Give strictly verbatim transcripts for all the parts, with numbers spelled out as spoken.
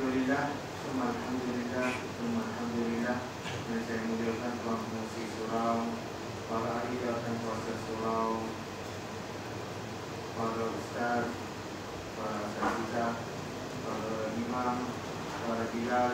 Alhamdulillah, semua Alhamdulillah, semua Alhamdulillah. Dan saya muliakan Tuan Pengurusi Surau, para ahli dan kuasa surau, para ustaz, para asatidzah, para imam, para bilal,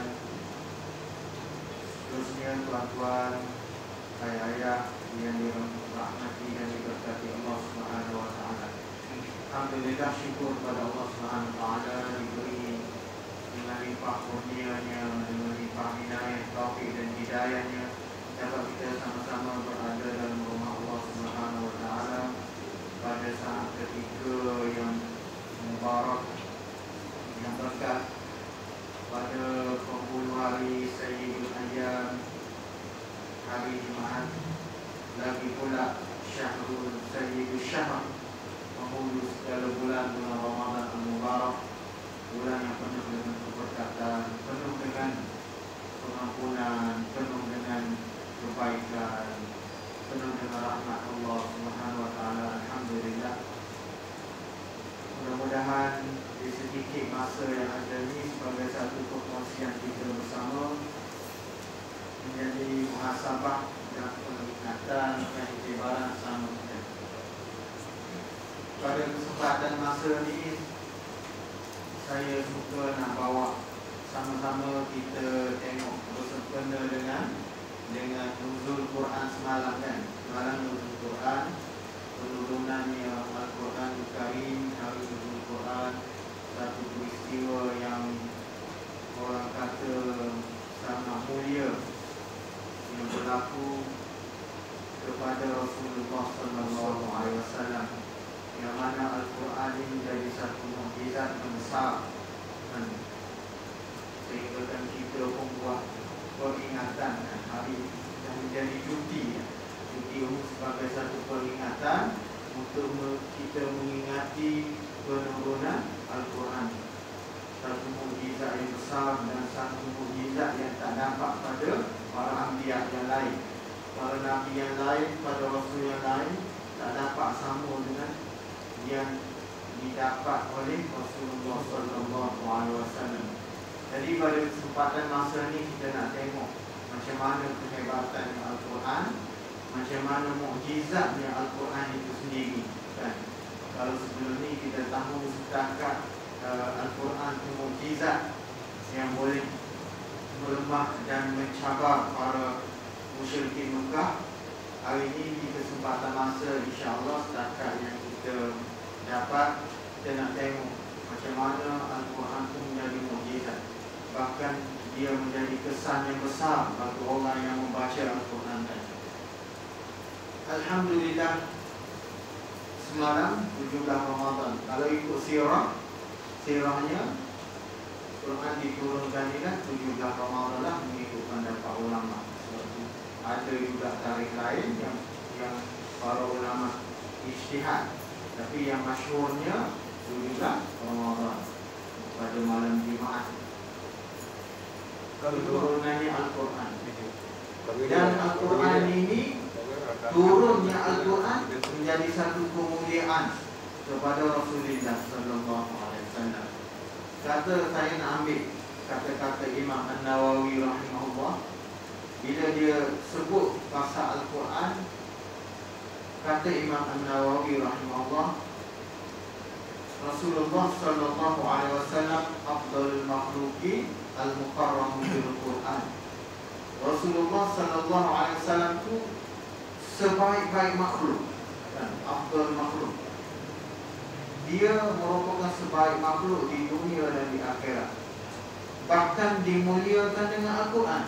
seterusnya tuan-tuan, ayah-ayah yang dirahmati dan diberkati Allah Subhanahu wa taala. Alhamdulillah, syukur kepada Allah Subhanahu wa taala diberi dengan limpah kurnianya, dengan limpah hidayah, taufik dan hidayahnya, dapat kita sama-sama berada dalam rumah Allah Subhanahu wa taala pada saat ketiga yang mubarak, yang berkat, pada penghulu hari Sayyidul Ayyam, hari Jumaat, lagi pula Syahrul Sayyidul Syahr, penghulu segala bulan, bulan Ramadan al-Mubarak, bulan yang penuh dengan keberkatan, penuh dengan pengampunan, penuh dengan kebaikan, penuh dengan rahmat Allah Subhanahu wa taala. Alhamdulillah. Mudah-mudahan di sedikit masa yang ada ini sebagai satu perkongsian kita bersama menjadi muhasabah dan peningkatan dan iktibaran sama kita. Pada kesempatan masa ini, saya suka nak bawa sama-sama kita tengok bersempena dengan dengan nuzul Quran semalam kan. Semalam nuzul Quran, penurunannya Al-Quran Karim, hari nuzul Quran, satu peristiwa yang orang kata sangat mulia yang berlaku kepada Rasulullah sallallahu alaihi wasallam, yang mana Al-Quran ini menjadi satu mukjizat yang besar, kan? Sehingga kan kita pun buat peringatan, kan? Hari yang menjadi cuti, ya? Cuti umum sebagai satu peringatan untuk kita mengingati penurunan Al-Quran, satu mukjizat yang besar dan satu mukjizat yang tak dapat pada para anbiya yang lain, para nabi yang lain, pada rasul yang lain, tak dapat sama dengan yang didapat oleh Rasulullah sallallahu alaihi wasallam. Jadi pada kesempatan masa ini kita nak tengok macam mana kehebatan Al-Quran, macam mana mukjizatnya Al-Quran itu sendiri, kan? Kalau sebelum ni kita tahu setakat uh, Al-Quran itu mukjizat yang boleh melemah dan mencabar para musyrikin Mekah. Hari ini di kesempatan masa insya-Allah setakat yang kita dapat, kita nak tengok macam mana Al-Quran itu menjadi mukjizat. Bahkan dia menjadi kesan yang besar bagi orang yang membaca Al-Quran tadi. Alhamdulillah, semalam tujuh belas Ramadan. Kalau ikut sirah, sirahnya Quran diturunkan ni kan tujuh belas Ramadan lah, mengikut pendapat ulama. Sebab itu ada juga tarikh lain yang yang para ulama ijtihad, tapi yang masyhurnya tujuh belas Ramadan pada malam Jumaat turunannya Al-Quran. Dan Al-Quran ini, turunnya Al-Quran menjadi satu kemuliaan kepada Rasulullah sallallahu alaihi wasallam. Kata saya nak ambil kata-kata Imam An-Nawawi rahimahullah, bila dia sebut pasal Al-Quran, kata Imam An-Nawawi rahimahullah, Rasulullah sallallahu alaihi wasallam afdalul makhluqin al-mukarram bil Quran. Rasulullah sallallahu alaihi wasallam itu sebaik-baik makhluk, kan? Afdal makhluk. Dia merupakan sebaik makhluk di dunia dan di akhirat. Bahkan dimuliakan dengan Al-Quran.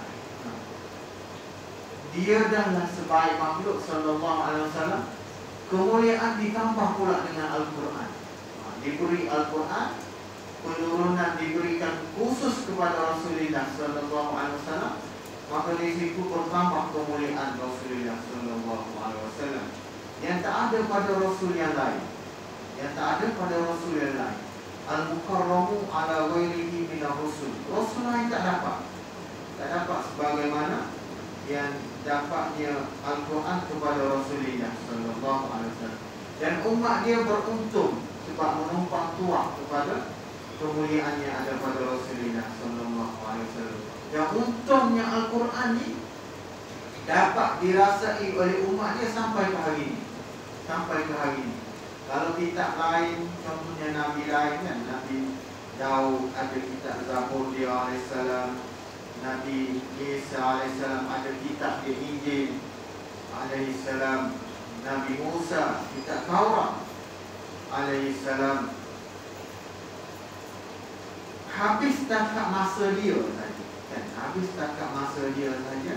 Dia adalah sebaik makhluk sallallahu alaihi wasallam. Kemuliaan ditambah pula dengan Al-Quran. Diberi Al-Quran, penurunan diberikan khusus kepada Rasulullah sallallahu alaihi wasallam, maka di situ bertambah kemuliaan Rasulullah sallallahu alaihi wasallam yang tak ada pada rasul yang lain, yang tak ada pada rasul yang lain. Al-mukarramu ala ghairihi min ar-rusul. Rasul lain tak dapat, tak dapat sebagaimana yang dapatnya Al-Quran kepada Rasulullah sallallahu alaihi wasallam. Dan umat dia beruntung sebab menumpang tuah kepada kemuliaannya ada pada Rasulullah sallallahu alaihi wasallam. Yang untungnya Al-Quran ni dapat dirasai oleh umat dia sampai ke hari ini. Sampai ke hari ini. Kalau kitab lain, contohnya Nabi lain kan, Nabi Daud ada kitab Zabur dia alaihissalam, Nabi Isa alaihissalam ada kitab dia Injil alaihissalam, Nabi Musa kitab Taurat alaihissalam. Habis takat masa dia saja kan? Habis takat masa dia saja.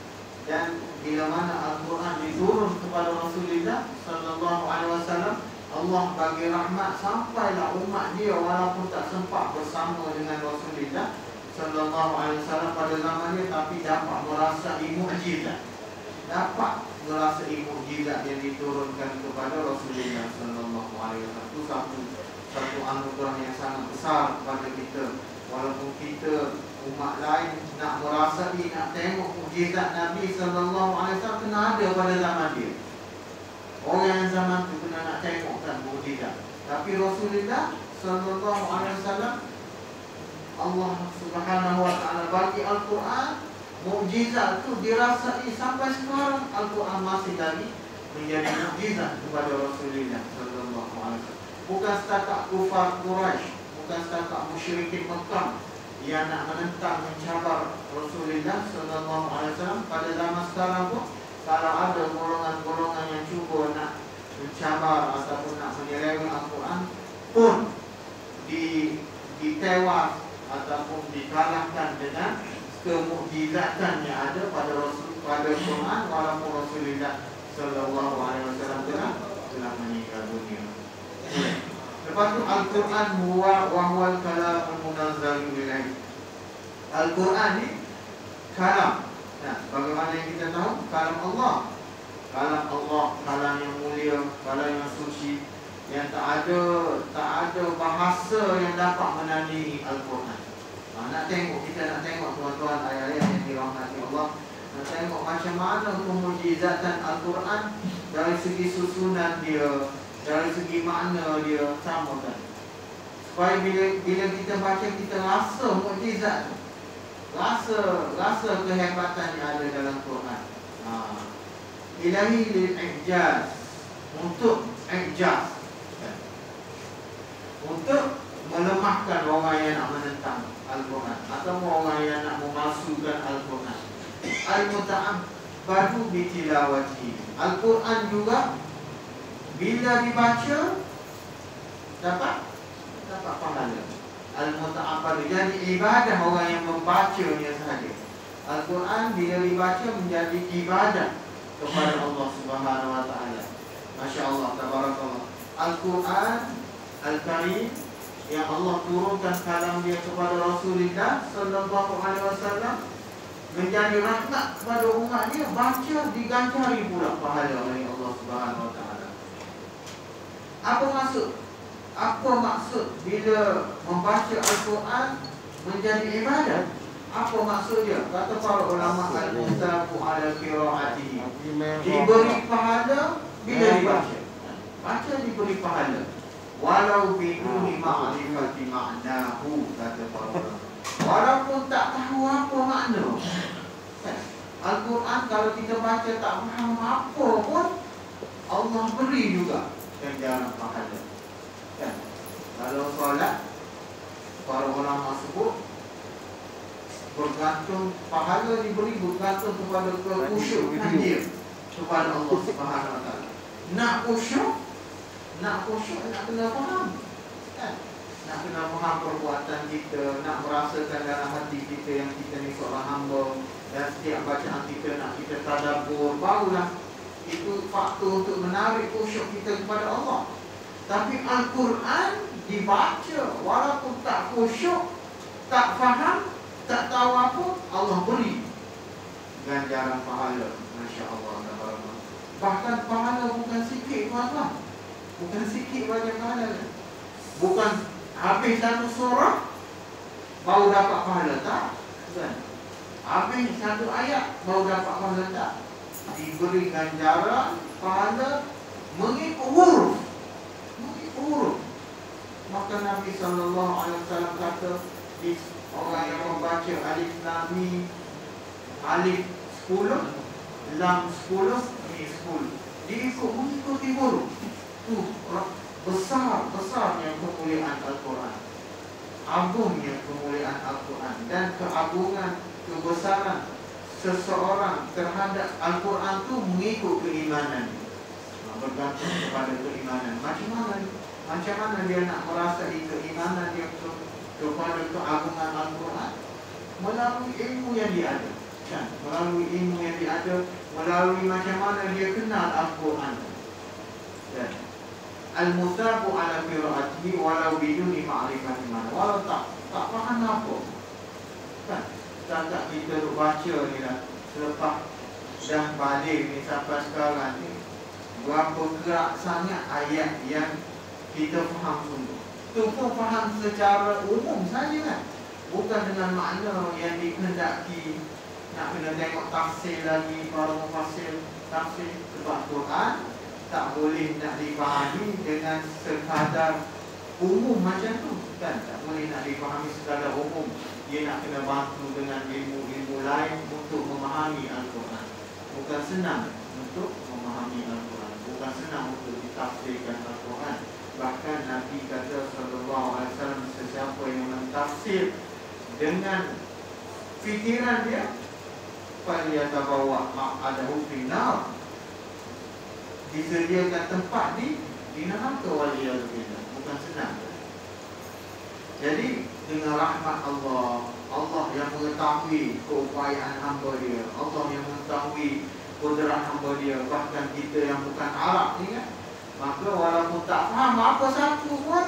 Dan bila mana Al-Quran diturun kepada Rasulullah sallallahu alaihi wasallam, Allah bagi rahmat sampailah umat dia walaupun tak sempat bersama dengan Rasulullah sallallahu alaihi wasallam pada zaman dia, tapi dapat merasai mukjizat. Dapat merasai mukjizat yang diturunkan kepada Rasulullah sallallahu alaihi wasallam. Itu satu satu anugerah yang sangat besar kepada kita. Walaupun kita umat lain nak merasai, nak tengok mukjizat Nabi sallallahu alaihi wasallam, kena ada pada zaman dia. Orang yang zaman tu kena nak tengokkan mukjizat. Tapi Rasulullah sallallahu alaihi wasallam, Allah Subhanahu wa taala bagi Al-Quran, mukjizat tu dirasai sampai sekarang. Al-Quran masih lagi menjadi mukjizat kepada Rasulullah sallallahu alaihi wasallam. Bukan setakat kufar Quraisy, bukan setakat musyrikin Mekah yang nak menentang, mencabar Rasulullah sallallahu alaihi wasallam. Pada zaman sekarang pun, kalau ada golongan-golongan yang cuba nak mencabar ataupun nak menyeleweng Al-Quran pun di ditewas ataupun dikalahkan dengan kemukjizatan yang ada pada Rasul, pada Quran, walaupun Rasulullah sallallahu alaihi wasallam telah telah meninggal dunia. Lepas tu Al-Quran huwa wa huwal kalamul munazzal ilaih. Al-Quran ni kalam. Nah, bagaimana yang kita tahu? Kalam Allah. Kalam Allah, kalam yang mulia, kalam yang suci, yang tak ada tak ada bahasa yang dapat menandingi Al-Quran. Nah, nak tengok, kita nak tengok tuan-tuan ayat-ayat yang dirahmati Allah, nak tengok macam mana kemujizatan Al-Quran dari segi susunan dia, dari segi makna dia, sama kan. Supaya bila bila kita baca, kita rasa mukjizat, rasa rasa kehebatan yang ada dalam Quran. Ha. Ilahi lil ijaz, untuk ijaz, untuk melemahkan orang yang nak menentang Al-Quran atau orang yang nak memasukkan Al-Quran. Al-muta'abbadu bitilawati. Al-Quran juga bila dibaca dapat dapat pahala. Al-muta'abbadu, jadi ibadah orang yang membacanya sahaja. Al-Quran bila dibaca menjadi ibadah kepada Allah Subhanahu wa taala. Masya-Allah, tabarakallah. Al-Quran Al-Karim yang Allah turunkan kalam dia kepada Rasulullah sallallahu alaihi wasallam menjadi rahmat kepada umat dia, baca diganjari pula pahala oleh Allah Subhanahu wa taala. Apa maksud? Apa maksud bila membaca Al-Quran menjadi ibadah? Apa maksudnya? Kata para ulama, al-mustafu ala qiraatihi, diberi pahala bila dibaca. Baca diberi pahala, walau biduni ma'rifati ma'nahu, kata para ulama. Walaupun tak tahu apa makna Al-Quran, kalau kita baca tak faham apa pun, Allah beri juga ganjaran pahala. Kan? Kalau solat, para ulama sebut bergantung, pahala diberi bergantung kepada kekhusyukan dia kepada Allah Subhanahu wa taala. Nak khusyuk, nak khusyuk nak kena faham. Kan? Nak kena faham perbuatan kita, nak merasakan dalam hati kita yang kita ni seorang hamba, dan setiap bacaan kita nak kita tadabbur, barulah itu faktor untuk menarik khusyuk kita kepada Allah. Tapi Al-Quran dibaca walaupun tak khusyuk, tak faham, tak tahu apa, Allah beri ganjaran pahala. Masya Allah. Bahkan pahala bukan sikit, tuan-tuan. Bukan sikit banyak pahala. Bukan habis satu surah baru dapat pahala, tak? Bukan. Habis satu ayat baru dapat pahala, tak? Diberi ganjaran pahala mengikut huruf. Mengikut huruf. Maka Nabi sallallahu alaihi wasallam kata, di orang yang membaca alif lam mim, alif sepuluh, lam sepuluh, mim sepuluh, dia ikut mengikuti guru. Tu besar besarnya kemuliaan Al-Quran, agungnya kemuliaan Al-Quran, dan keagungan kebesaran seseorang terhadap Al-Quran tu mengikut keimanan, bergantung kepada keimanan. Macam mana macam mana dia nak merasai keimanan dia ke, kepada keagungan Al-Quran? Melalui ilmu yang dia ada, kan? Melalui ilmu yang dia ada, melalui macam mana dia kenal Al-Quran. Dan al-mutabu ala qiraatihi walau biduni ma'rifati mana, walau tak tak faham apa, kan? Tak kita duk baca ni lah, selepas dah balik ni sampai sekarang ni, berapa gerak sangat ayat yang kita faham sungguh. Tu pun faham secara umum saja, kan? Bukan dengan makna yang dikehendaki nak kena tengok tafsir lagi, para mufassir tafsir. Sebab Quran tak boleh nak dipahami dengan sekadar umum macam tu, kan? Tak boleh nak dipahami sekadar umum. Dia nak kena bantu dengan ilmu-ilmu lain untuk memahami Al-Quran. Bukan senang untuk memahami Al-Quran, bukan senang untuk ditafsirkan Al-Quran. Bahkan Nabi kata sallallahu alaihi wasallam, sesiapa yang mentafsir dengan fikiran dia, falyatabawwa maq'adahu finnar, disediakan tempat di di neraka, waliyadzubillah. Bukan senang. Jadi dengan rahmat Allah, Allah yang mengetahui keupayaan hamba dia, Allah yang mengetahui kudrat hamba dia, bahkan kita yang bukan Arab ni, kan? Maka walaupun tak faham apa satu pun,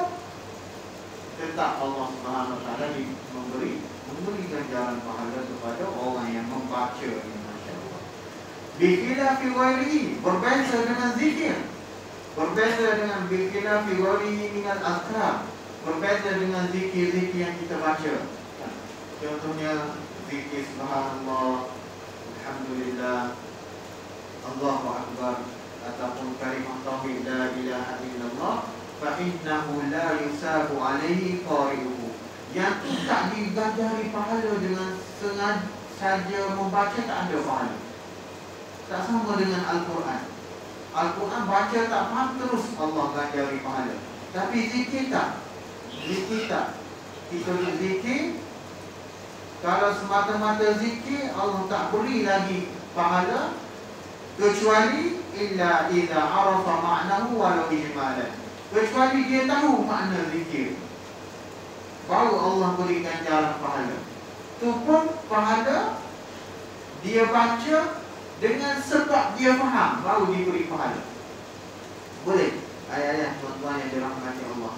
tetap Allah Subhanahu Wa Taala memberi memberi ganjaran pahala kepada orang yang membaca ini. Masya-Allah. Bikhilafi ghairihi, berbeza dengan zikir, berbeza dengan bikhilafi ghairihi minal azkar, berbeza dengan zikir-zikir yang kita baca. Contohnya zikir subhanallah, alhamdulillah, Allahu akbar, ataupun kalimah tauhid la ilaha illallah, fa innahu la yusabu alaihi qari'uhu. Yang tu tak digajari pahala dengan sengaja membaca, tak ada pahala. Tak sama dengan Al-Quran. Al-Quran baca tak faham, terus Allah gajari pahala. Tapi zikir tak. Zikir tak. Kita zikir, kalau semata-mata zikir, Allah tak beri lagi pahala, kecuali illa idza arafa ma'nahu walau ijmalan. Kecuali dia tahu makna zikir, baru Allah beri ganjaran pahala. Tu pun pahala dia baca dengan sebab dia faham, baru diberi pahala. Boleh ayat-ayat tuan-tuan yang dirahmati Allah.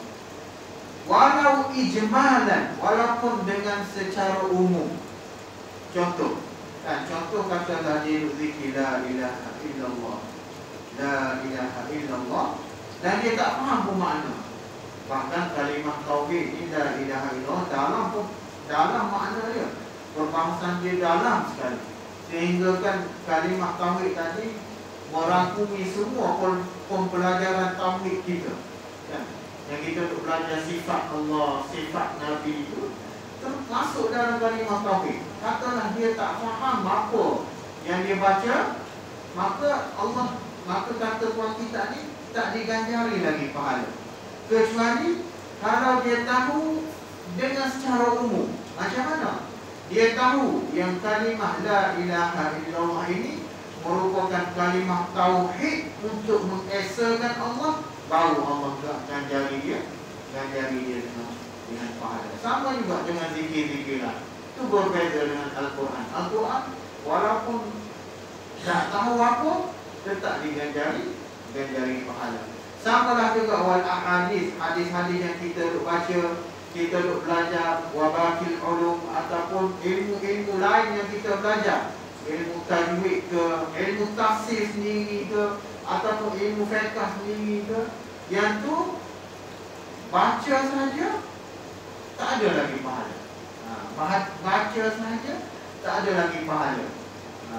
Walau ijmalan, walaupun dengan secara umum. Contoh, kan? Contoh kata tadi zikir la ilaha illallah, la ilaha illallah, dan dia tak faham pun makna. Bahkan kalimah tauhid ni, la ilaha illallah, dalam pun dalam makna dia, perbahasan dia dalam sekali, sehingga kan kalimah tauhid tadi merangkumi semua pembelajaran tauhid kita, kan? Yang kita untuk belajar sifat Allah, sifat Nabi itu termasuk dalam kalimah tauhid. Katalah dia tak faham apa yang dia baca, maka Allah, maka kata puan kita ni tak diganjari lagi pahala, kecuali kalau dia tahu dengan secara umum. Macam mana? Dia tahu yang kalimah la ilaha illallah ini merupakan kalimah tauhid untuk mengesakan Allah, baru Allah ganjari dia, ganjari dia dengan, dengan pahala. Sama juga dengan zikir-zikiran. Itu berbeza dengan Al-Quran. Al-Quran walaupun tak tahu apa, tetap diganjari, ganjari pahala. Samalah juga wal ahadis, hadis-hadis yang kita duk baca, kita duk belajar wabakil ulum, ataupun ilmu-ilmu lain yang kita belajar, ilmu tajwid ke, ilmu tafsir sendiri ke, ataupun ilmu fiqh sendiri ke, yang tu baca saja tak ada lagi pahala. Ha, baca saja tak ada lagi pahala. Ha,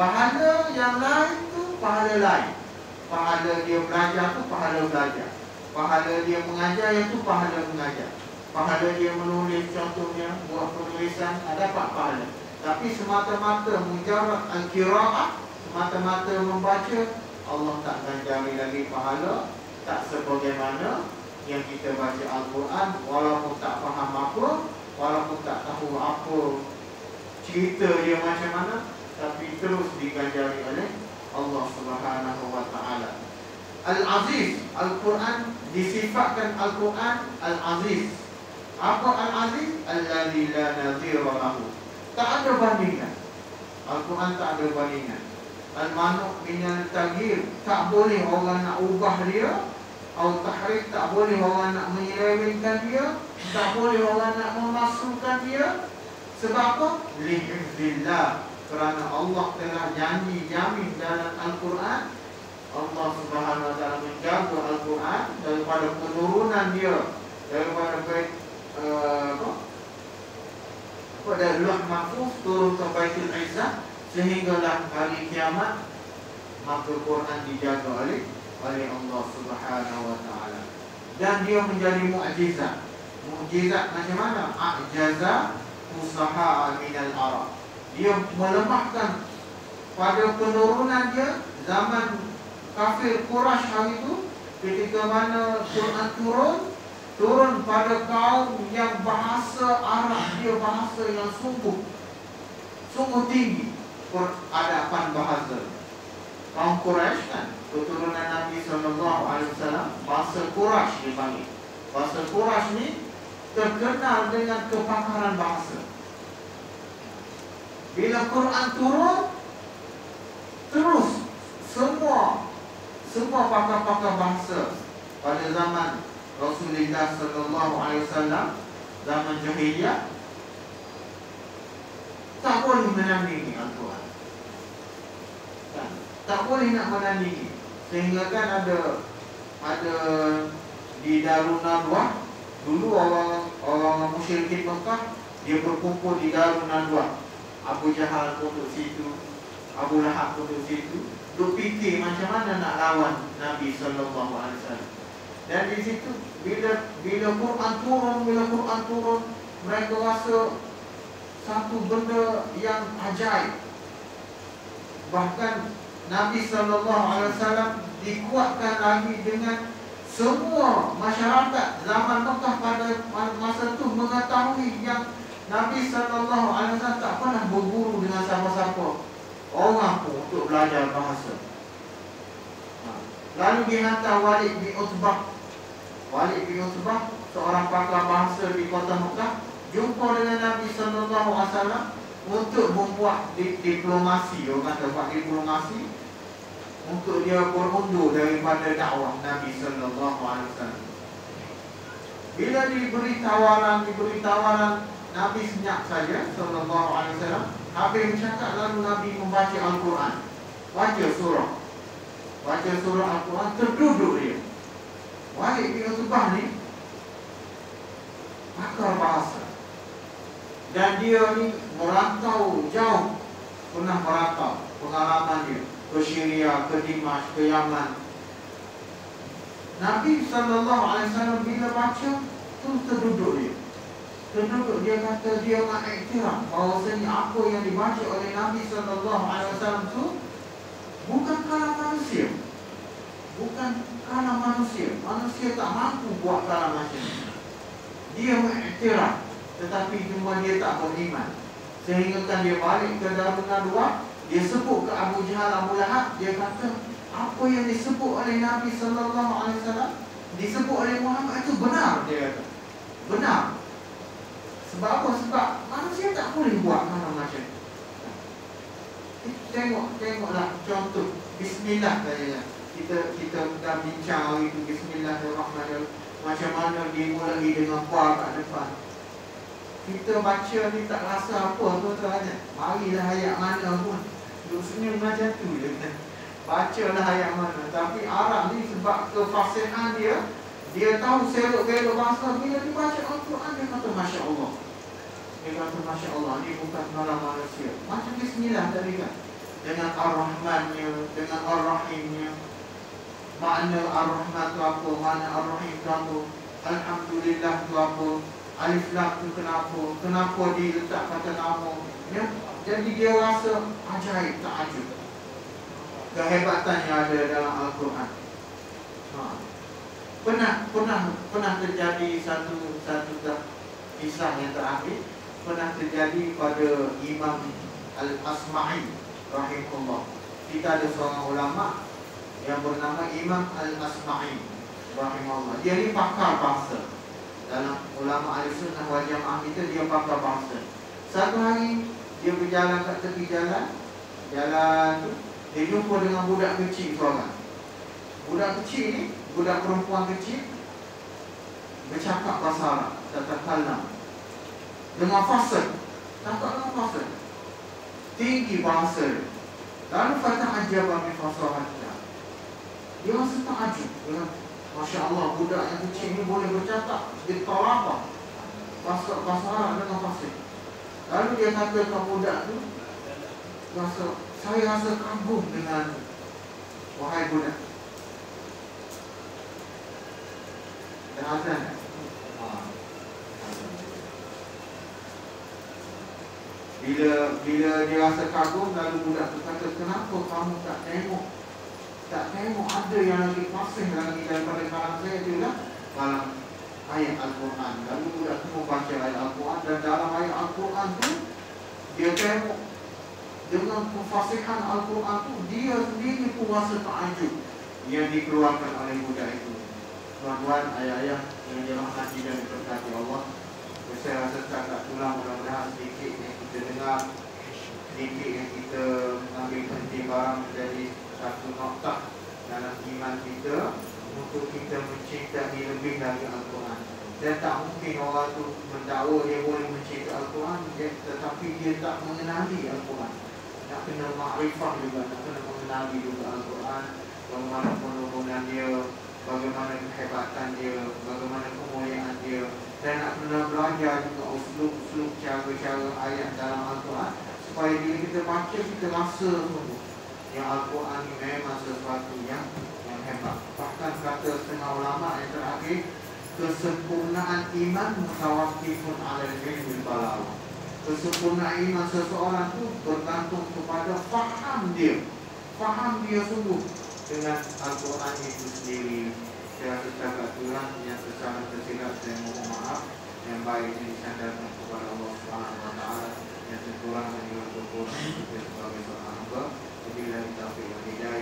pahala yang lain tu pahala lain. Pahala dia belajar tu pahala belajar. Pahala dia mengajar, iaitu pahala mengajar. Pahala dia menulis, contohnya buat penulisan, dapat pahala. Tapi semata-mata mujarrad al-qira'ah, semata-mata membaca, Allah tak ganjari lagi pahala. Tak sebagaimana yang kita baca Al-Quran, walaupun tak faham apa, walaupun tak tahu apa cerita dia macam mana, tapi terus diganjari oleh Allah Subhanahu wa ta'ala. Al-Aziz, Al-Quran disifatkan Al-Quran Al-Aziz. Apa Al-Aziz? Alladzi la nadhira lahu. Tak ada bandingan. Al-Quran tak ada bandingan. Al-manu' minal taghyir, tak boleh orang nak ubah dia. Al-tahrif, tak boleh orang nak menyelewengkan dia, tak boleh orang nak memasukkan dia. Sebab apa? Lihifzillah, kerana Allah telah janji jamin dalam Al-Quran. Allah Subhanahu wa ta'ala menjaga Al-Quran daripada penurunan dia, daripada bait uh, apa? Apa dari Lauh Mahfuz turun ke Baitul Izzah, sehinggalah hari kiamat, maka Quran dijaga oleh oleh Allah Subhanahu wa ta'ala. Dan dia menjadi mukjizat. Mukjizat macam mana? A'jaza usaha minal Arab. Dia melemahkan pada penurunan dia zaman kafir Quraisy hari itu, ketika mana Quran turun, turun pada kaum yang bahasa Arab dia bahasa yang sungguh sungguh tinggi peradaban bahasa. Kaum Quraisy kan, keturunan Nabi sallallahu alaihi wasallam, bahasa Quraisy dipanggil. Bahasa Quraisy ni terkenal dengan kepakaran bahasa. Bila Quran turun, terus semua semua pakar-pakar bahasa pada zaman Rasulullah sallallahu alaihi wasallam, zaman jahiliyah, tak boleh menandingi Al-Quran. Kan? Tak boleh nak menandingi. Sehingga kan ada ada di Darun Nadwah, dulu orang orang musyrikin Mekah dia berkumpul di Darun Nadwah. Abu Jahal pun duduk situ, Abu Lahab pun duduk situ, duk fikir macam mana nak lawan Nabi sallallahu alaihi wasallam. Dan di situ bila bila Quran turun, bila Quran turun, mereka rasa satu benda yang ajaib. Bahkan Nabi sallallahu alaihi wasallam dikuatkan lagi dengan semua masyarakat zaman Mekah pada masa itu mengetahui yang Nabi sallallahu alaihi wasallam tak pernah berguru dengan siapa-siapa orang pun untuk belajar bahasa. Lalu dihantar Walid bin Utbah. Walid bin Utbah, seorang pakar bahasa di kota Mekah, jumpa dengan Nabi sallallahu alaihi wasallam untuk membuat diplomasi. Orang kata buat diplomasi untuk dia berundur daripada dakwah Nabi sallallahu alaihi wasallam. Bila diberi tawaran, diberi tawaran, Nabi senyap saja sallallahu alaihi wasallam. Habis bercakap, lalu Nabi membaca Al-Quran. Baca surah. Baca surah Al-Quran, terduduk dia. Walid bin Utbah ni pakar bahasa. Dan dia ni merantau jauh, pernah merantau, pengalaman dia ke Syria, ke Dimash, ke Yaman. Nabi sallallahu alaihi wasallam bila baca, tu terduduk dia. Terduduk, dia kata dia mengiktiraf bahawasanya apa yang dibaca oleh Nabi sallallahu alaihi wasallam tu bukan kalam manusia. Bukan kalam manusia. Manusia tak mampu buat kalam macam ni. Dia mengiktiraf, tetapi cuma dia tak beriman. Sehingga kan dia balik ke Darun Nadwah, dia sebut ke Abu Jahal, Abu Lahab, dia kata apa yang disebut oleh Nabi sallallahu alaihi wasallam, disebut oleh Muhammad itu benar, dia kata. Benar. Sebab apa? Sebab manusia tak boleh buat kalam macam ni. Tengok, tengoklah contoh Bismillah saja. Kita kita dah bincang hari itu Bismillahirrahmanirrahim. Macam mana dimulai dengan ba kat depan. Kita baca ni tak rasa apa tuan-tuan. Marilah ayat mana pun duk senyum macam tu je. Bacalah ayat mana. Tapi Arab ni sebab kefasihan dia, dia tahu selok-belok bahasa. Bila dibaca Al-Quran, dia kata Masya Allah. Dia kata Masya Allah, ni bukan kalam manusia. Macam Bismillah tadi kan, dengan Ar-Rahmannya, dengan Ar-Rahimnya. makna Ar-Rahman tu apa, makna Ar-Rahim tu apa, Alhamdulillah tu apa, Alif Lam tu kenapa, kenapa diletak kata nama, ya? Jadi dia rasa ajaib, takjub kehebatan yang ada dalam Al-Quran. Ha. Pernah pernah pernah terjadi satu satu kisah yang terakhir, pernah terjadi pada Imam Al-Asma'i rahimahullah. Kita ada seorang ulama yang bernama Imam Al-Asma'i rahimahullah. Dia ni pakar bahasa. Dalam ulama Ahlussunnah wal Jamaah kita, dia pakar bahasa. Satu hari dia berjalan kat tepi jalan, jalan tu dia jumpa dengan budak kecil seorang. Budak kecil ni, budak perempuan kecil, bercakap bahasa Arab, tatakallam dengan fasih, cakap dengan fasih, tinggi bahasa dia. Lalu fata'ajjaba min fasahatnya. Dia rasa takjub dengan, Masya Allah, budak yang kecil ni boleh bercakap di talaqah bahasa bahasa Arab dengan fasih. Lalu dia kata ke budak tu, rasa, saya rasa kagum dengan wahai budak. Dah azan tak? Bila bila dia rasa kagum, lalu budak tu kata, kenapa kamu tak tengok, tak tengok ada yang lagi fasih lagi daripada kalam saya? Dia bilang dalam ayat Al-Quran. Lalu budak tu membaca ayat Al-Quran, dan dalam ayat Al-Quran tu dia tengok dengan kefasihan Al-Quran tu, dia sendiri pun rasa takjub yang dikeluarkan oleh budak itu. Tuan-tuan, ayah-ayah yang dirahmati dan diberkati Allah, saya rasa tak pulang, mudah-mudahan sedikit yang kita dengar, sedikit yang kita ambil penting barang menjadi satu noktah dalam iman kita untuk kita mencintai lebih dari Al-Quran. Dan tak mungkin orang tu mendakwa dia boleh mencintai Al-Quran, tetapi dia tak mengenali Al-Quran. Nak kena makrifah juga, nak kena mengenali juga Al-Quran, bagaimana penurunan dia, bagaimana kehebatan dia, bagaimana kemuliaan dia, dan nak kena belajar juga uslub-uslub, cara-cara ayat dalam Al-Quran, supaya bila kita baca, kita rasa sungguh yang Al-Quran ini memang sesuatu yang yang hebat. Bahkan kata setengah ulama yang terakhir, kesempurnaan iman mutawakkifun 'alal ilmi balagh. Kesempurnaan iman seseorang itu bergantung kepada faham dia, faham dia sungguh dengan Al-Quran itu sendiri. Saya rasa cakap itulah yang secara tersilap, saya mohon maaf. Yang baik ini disandarkan kepada Allah Subhanahu Wa Taala, yang terkurang dan juga terkurang kita sebagai seorang hamba. Wabillahi taufiq wal hidayah.